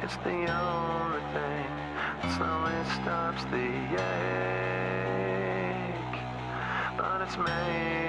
It's the only thing that slowly stops the ache. But it's made